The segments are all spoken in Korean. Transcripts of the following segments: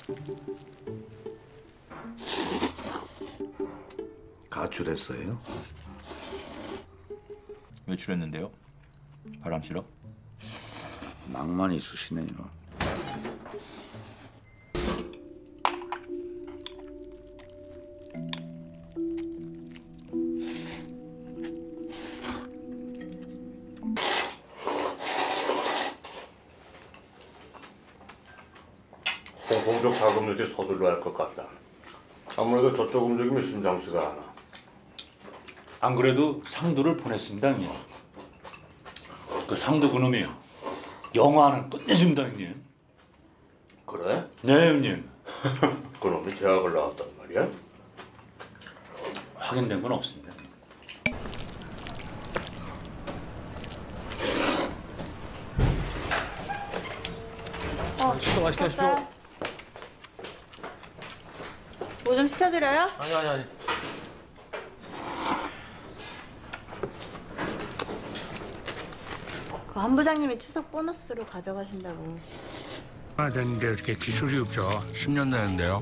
가출했어요? 외출했는데요. 바람 싫어? 낭만 있으시네요. 공적 자금 유지 서둘러 할 것 같다. 아무래도 저쪽 움직임이 심상치가 않아. 안 그래도 상도를 보냈습니다, 형님. 그 상도 그놈이요. 영화 하나 끝내줍니다, 형님. 그래? 네, 형님. 그놈이 대학을 나왔단 말이야? 확인된 건 없습니다. 진짜 맛있게 하십시오. 뭐 좀 시켜드려요? 아니. 그 한 부장님이 추석 보너스로 가져가신다고. 되는데 이렇게 기술이 없죠. 10년 되는데요.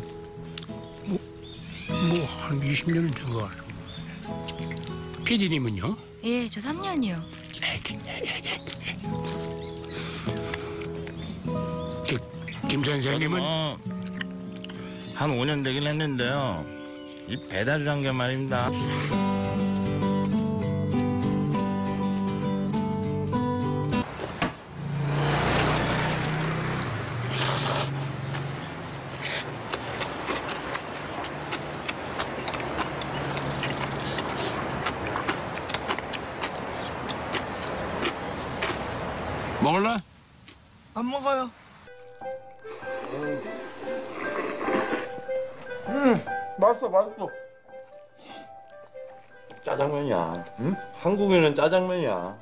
뭐 한 20년은 된 것 같아요. PD님은요? 예, 저 3년이요. 김 선생님은? 한 5년 되긴 했는데요. 이 배달이란 게 말입니다. 먹을래? 안 먹어요. 맛있어. 짜장면이야. 응? 한국인은 짜장면이야.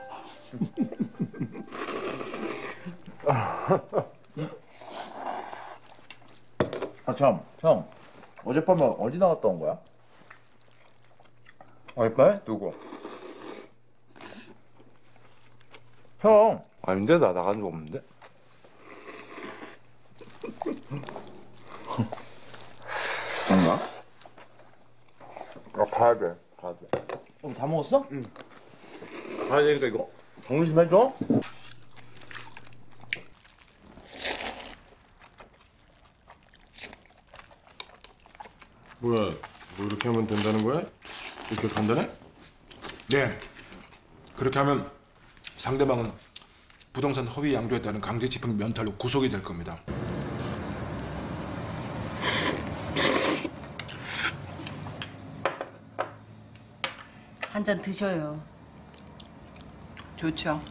아 참, 형. 어젯밤에 어디 나갔다 온 거야? 어젯밤에? 누구? 형. 아닌데 나 나간 적 없는데? 뭔가? 가야 돼. 다 먹었어? 가야 되니까 이거 정리 좀 해줘. 뭐야, 뭐 이렇게 하면 된다는 거야? 이렇게 간단해? 네. 그렇게 하면 상대방은 부동산 허위 양도했다는 강제집행 면탈로 구속이 될 겁니다. 한 잔 드셔요. 좋죠.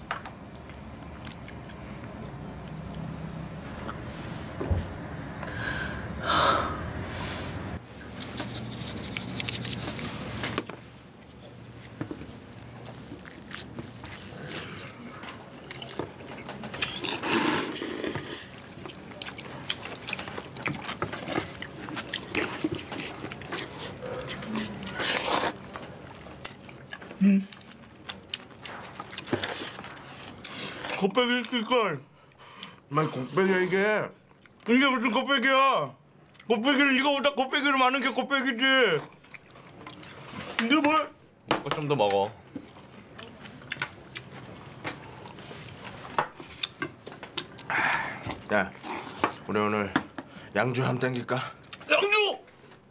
곱빼기 시킬걸. 만 곱빼기야 이게. 이게 무슨 곱빼기야. 곱빼기를 이거보다 곱빼기로 많은 게 곱빼기지. 이게 뭐야? 좀 더 먹어. 야, 우리 오늘 양주 한번 땡길까? 양주!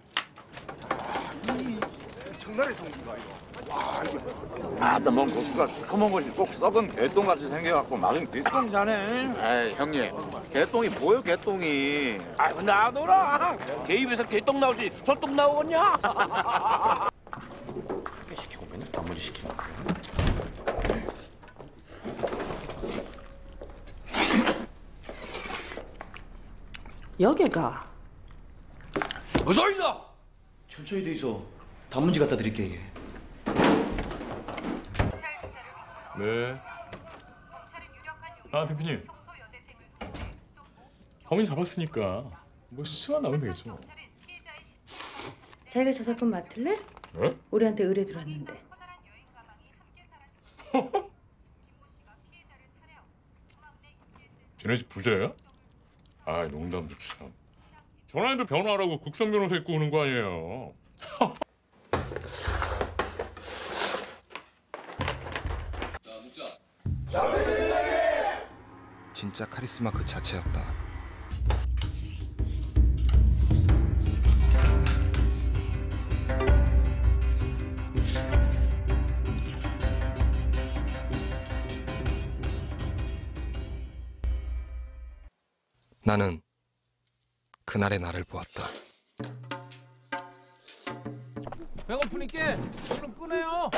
장난의 성기가 이거. 아따 뭔 고수가 시커먼 것이 꼭 썩은 개똥같이 생겨갖고 막은 뒷똥자네. 에이, 형님. 개똥이 뭐요, 개똥이? 아이고, 놔둬라. 개 입에서 개똥 나오지. 저똥 나오겠냐? 시키고 맨날 단무지 시키고. 여기가 어서 이다. 천천히 돼 있어. 단문지 갖다 드릴게. 네. 아, 대표님. 범인 잡았으니까 뭐 수수만 나오면 되겠죠. 자기가 저 사건 맡을래? 네? 우리한테 의뢰 들어왔는데. 쟤네 집 부자야? 아, 농담도 참. 전화해도 변호하라고 국선 변호사 입고 오는 거 아니에요. 진짜 카리스마 그 자체였다. 나는 그날의 나를 보았다. 배고프니까 얼른 끄네요.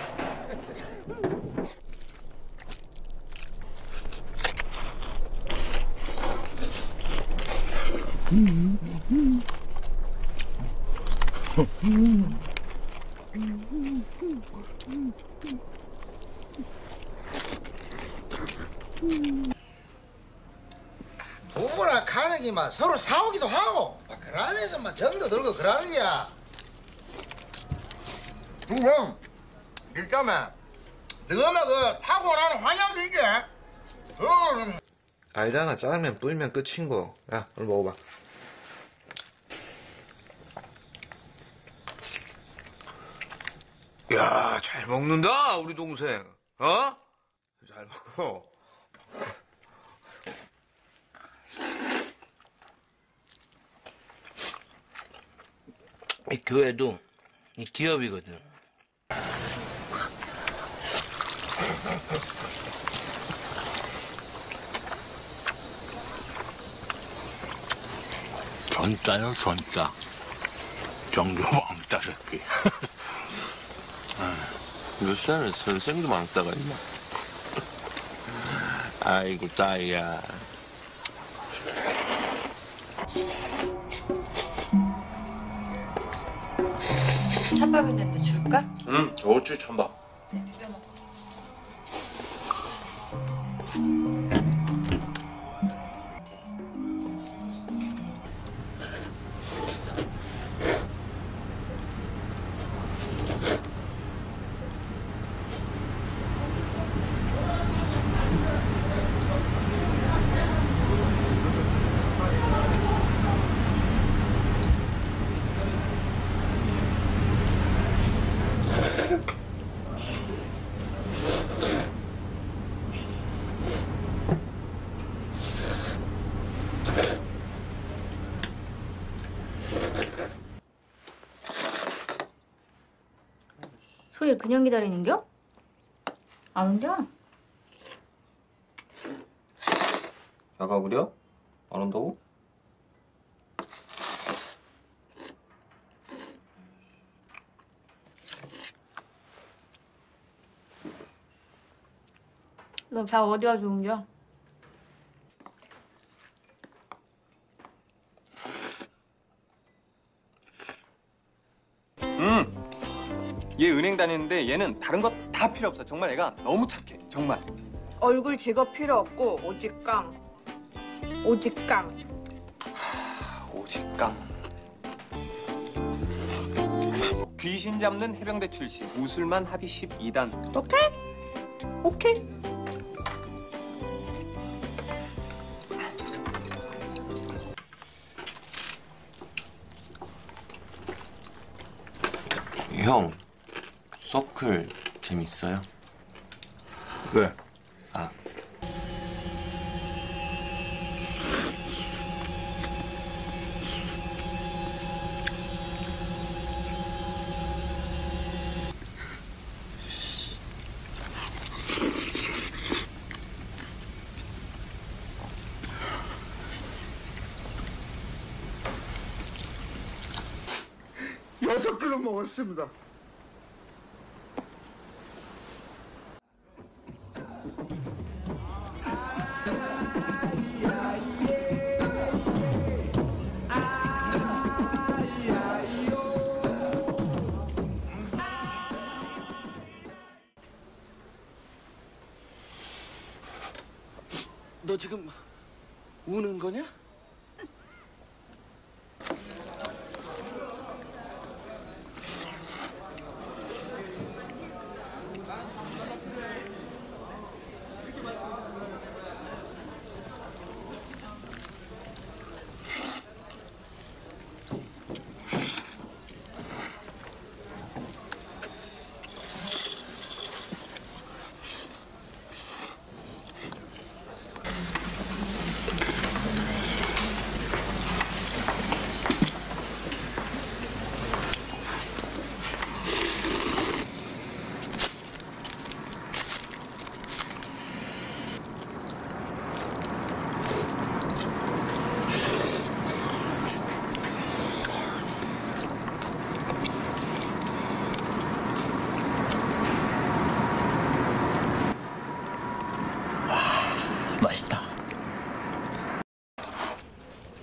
부부라 가는 기만 서로 싸우기도 하고 그러면서만 정도 들고 그러는 거야. 그럼 일단은 너네 그 타고나는 환영도 있지. 알잖아. 짜장면 뿌리면 끝인 거. 야, 오늘 먹어봐. 야, 잘 먹는다, 우리 동생. 어? 잘 먹어. 이 교회도 이 기업이거든. 전짜요, 전짜. 정도 왕따 새끼. 몇 살은 선생도 왕따가 있나? 아이고, 따이야. 찬밥 있는데 줄까? 응, 좋지 찬밥. 네, 비벼 먹어. 소희 그냥 기다리는겨? 안 온겨? 야가 그려? 안 온다고? 너 자 어디가 좋은겨? 얘 은행 다니는데 얘는 다른 거 다 필요 없어. 정말 애가 너무 착해. 정말. 얼굴 직업 필요 없고 오직 깡. 오직 깡. 오직 깡. 귀신 잡는 해병대 출신. 무술만 합의 12단. 오케이? 오케이. 형, 서클 재밌어요? 왜? 아, 여섯 그릇 먹었습니다. 너 지금 우는 거냐?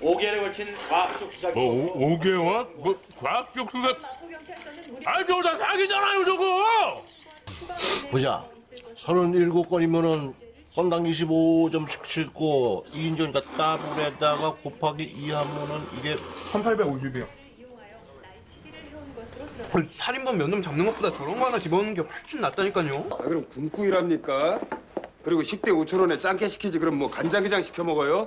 5개월에 걸친 과학적 수사. 뭐 5개월? 뭐 과학적 수사? 아니 저거 다 사기잖아요 저거! 보자. 37건이면은 건당 25점씩 싣고 2인조니까 더블에다가 곱하기 2 하면은 이게 1850이요. 살인범 몇 놈 잡는 것보다 저런 거 하나 집어넣는 게 훨씬 낫다니까요. 아, 그럼 굶고 일합니까? 그리고 식대 5,000원에 짱깨 시키지 그럼 뭐 간장게장 시켜 먹어요?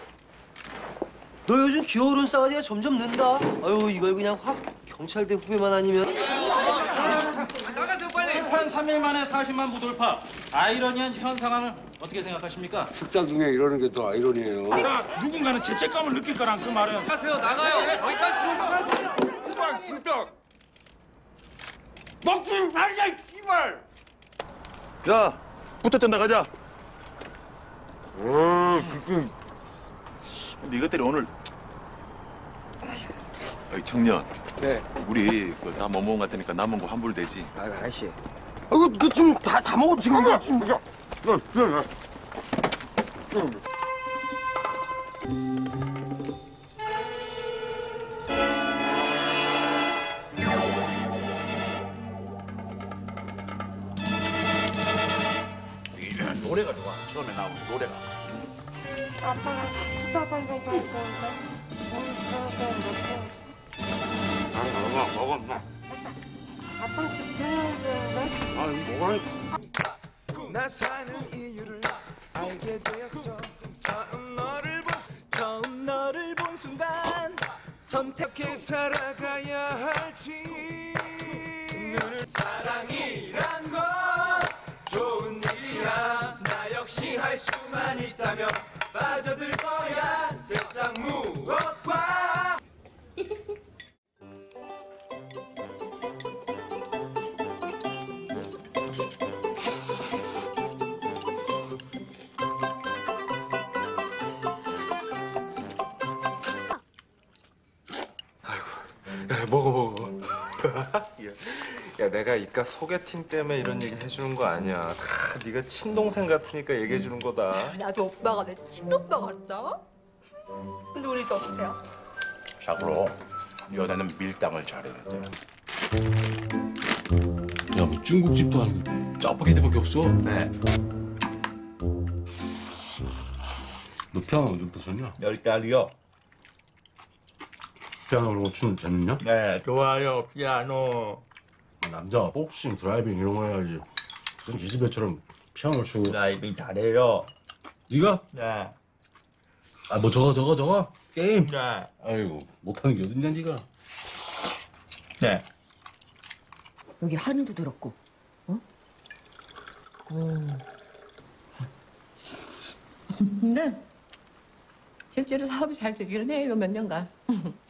너 요즘 기어오른 싸가지가 점점 는다. 아유 이걸 그냥 확 경찰대 후배만 아니면. 나가세요 빨리. 재판 3일 만에 40만 부 돌파. 아이러니한 현 상황을 어떻게 생각하십니까? 숙자 중에 이러는 게 더 아이러니해요. 누군가는 죄책감을 느낄 거란 그 말은. 나가세요 나가요. 거기까지 들어가세요. 후방 굴떡. 먹지 말자 이 씨발. 자, 붙었던 나가자. 근데 이것들이 오늘 어이 청년. 네. 우리 다 못 먹은 것 같으니까 남은 거 환불 되지. 아저씨. 그 지금 다 먹어도 지금 이거 지금 이거. 노래가 좋아. 처음에 나오는 노래가. 아빠가 수다방송 봤었는데 먹었나? 아빠 귀찮아지는데? 아 뭐가? 나 사는 이유를 알게 되었어. 처음 너를 본 순간 선택해 살아가야 할지. 사랑이란 건 좋은 일이야. 나 역시 할 수만 있다면 빠져들 거야. 세상 무엇과. 야, 먹어. 야, 내가 이깟 소개팅 때문에 이런 얘기 해주는 거 아니야. 다 네가 친동생 같으니까 얘기해주는 거다. 나도 오빠가 내 친오빠 같다. 근데 우리 또 어때요? 자고로 연애는 밀당을 잘해야 돼. 야, 뭐 중국집도 아니고 짜파게티밖에 없어. 네. 너 피아노 언제부터 쳤냐? 10달이요. 피아노 그런 거 치면 재밌냐? 네, 좋아요. 피아노. 남자가 복싱, 드라이빙 이런 거 해야지. 무슨 기집애처럼 피아노 치고. 드라이빙 잘해요. 네가? 네. 아, 뭐 저거? 게임? 네. 아이고, 못하는 게 어딨냐, 네가? 네. 여기 한우도 들었고, 어? 근데 실제로 사업이 잘 되기는 해, 이거 몇 년간.